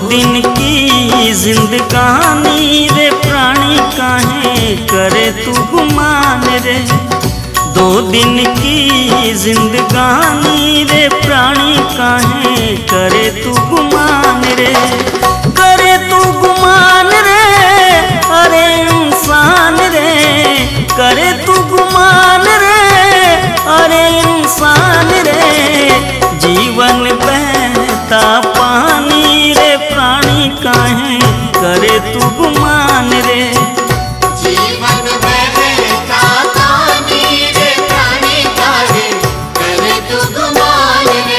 दिन की जिंदगानी रे प्राणी काहे करे तू गुमान रे। 2 दिन की जिंदगानी रे प्राणी काहे करे तू गुमान रे। करे तू गुमान रे अरे इंसान रे, करे तू गुमान रे अरे इंसान रे। जीवन बहता पानी रे प्राणी काहे करे तू गुमान रे। जीवन बहता पानी रे प्राणी काहे करे तू गुमान रे।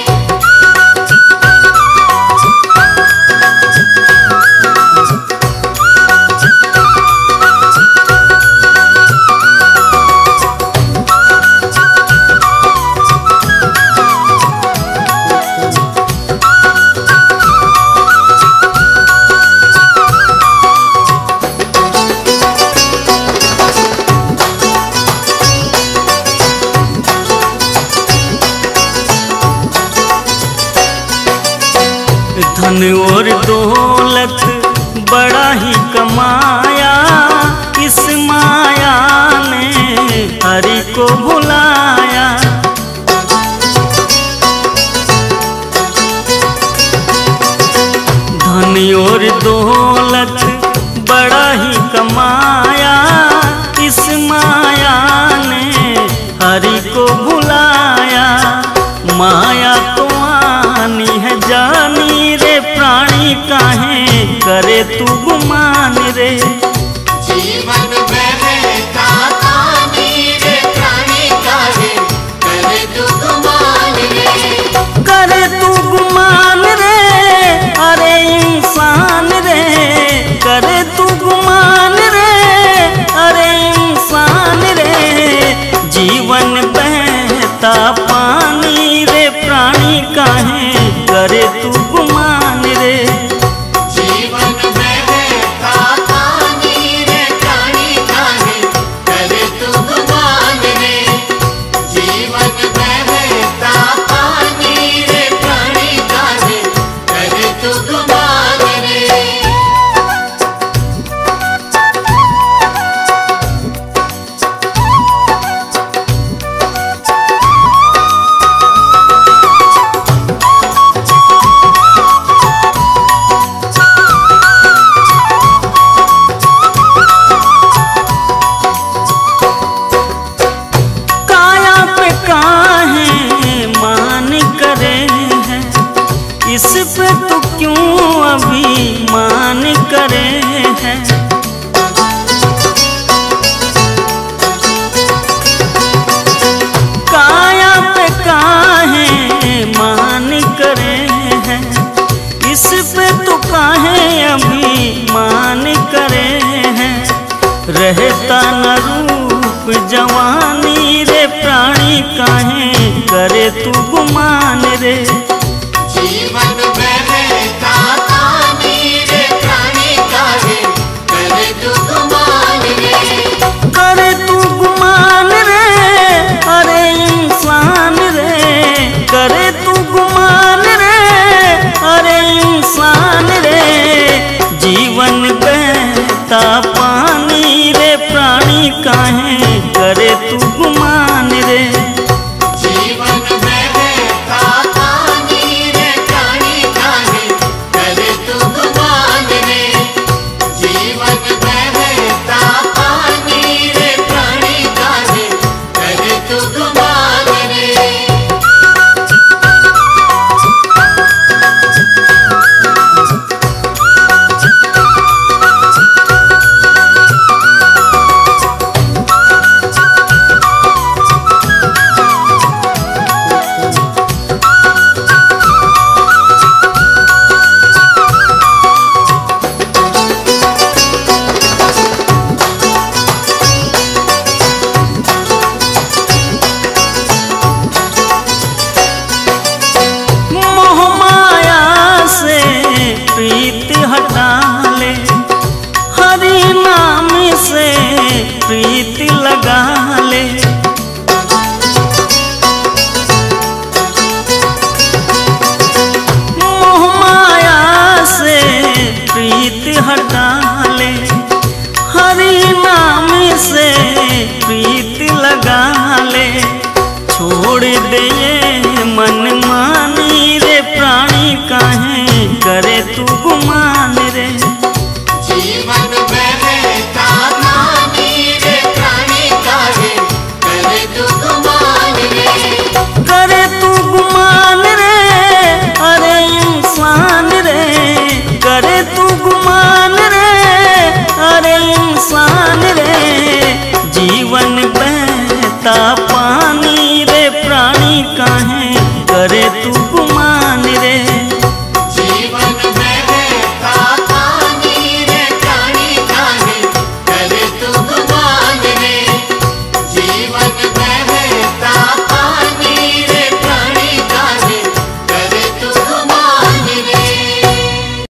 धन और दौलत बड़ा ही कमाया, इस माया ने हरि को भुलाया। धन और दौलत बड़ा ही कमाया, इस माया ने हरि को भुलाया। माया तो आनी है जानी रे प्राणी काहे करे तू गुमान रे। जीवन बहता पानी रे प्राणी काहे करे तू गुमान रे। करे तू गुमान रे अरे इंसान रे, करे तू गुमान रे अरे इंसान रे। जीवन बहता पानी रे प्राणी काहे करे तू गुमान रे। जीवन बहता पानी रे प्राणी काहे करे तू गुमान रे। जीवन बहता पानी रे प्राणी काहे करे तू गुमान रे। इस पे तू क्यों अभिमान करे है। काया पे काहे मान करे है, इस पे तू काहे अभिमान करे है। रहता न रूप जवानी रे प्राणी काहे करे तू गुमान रे। जीवन बहता पानी रे प्राणी काहे करे तू गुमान रे। करे तू गुमान रे अरे इंसान रे, करे तू गुमान रे अरे इंसान रे। जीवन बहता पानी रे प्राणी काहे करे तू गुमान रे। जीवन बहता पानी रे प्राणी काहे करे तू गुमान रे। जीवन बहता पानी रे प्राणी काहे करे तू गुमान रे। ले छोड़ दे ये मन मानी रे प्राणी काहे करे तू गुमान रे। जीवन में है कामानी रे प्राणी काहे करे तू